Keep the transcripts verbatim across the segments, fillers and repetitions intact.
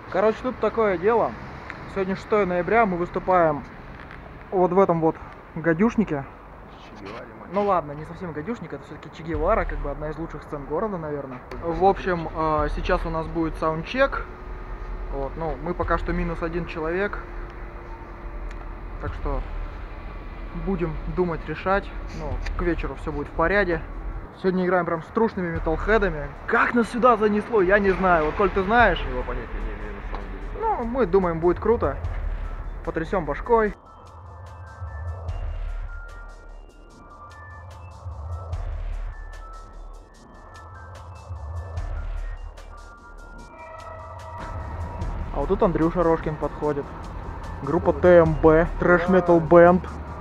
Короче, тут такое дело. Сегодня шестое ноября, мы выступаем вот в этом вот гадюшнике. Ну ладно, не совсем гадюшник, это все-таки Че Гевара, как бы одна из лучших сцен города, наверное. В общем, сейчас у нас будет саундчек. Вот, ну, мы пока что минус один человек. Так что будем думать, решать. Ну, к вечеру все будет в порядке. Сегодня играем прям с трушными металлхедами. Как нас сюда занесло, я не знаю. Вот, Коль, ты знаешь? Его понятия не имею на самом деле. Ну, мы думаем, будет круто. Потрясем башкой. А вот тут Андрюша Рожкин подходит. Группа Тэ Эм Бэ, Трэш Метал Бэнд.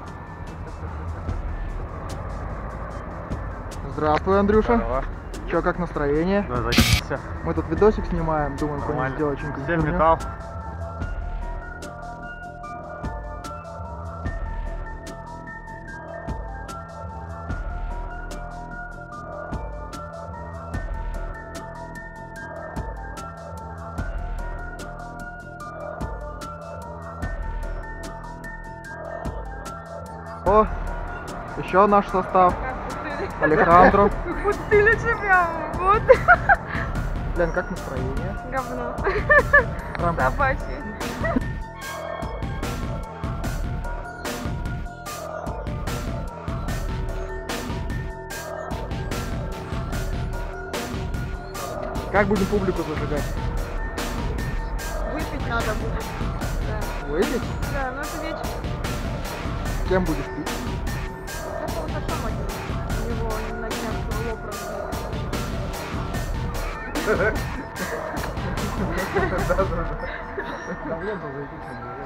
Здравствуй, Андрюша. Здорово. Чё, как настроение? Да, за***ся. Мы тут видосик снимаем, думаем, какой-нибудь сделать очень Всем металл. О, еще наш состав. Александру. Пустили тебя, вот. Лен, как настроение? Говно. Прям... Собачье. Как будем публику зажигать? Выпить надо будет. Да. Выпить? Да, ну это вечер. С кем будешь пить? Я с алкашом один. У него на днях лоб разбил. Да, да, да.